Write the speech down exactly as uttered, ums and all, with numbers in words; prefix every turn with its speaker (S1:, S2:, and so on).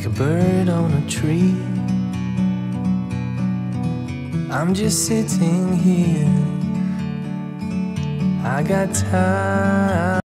S1: like a bird on a tree. I'm just sitting here, I got time.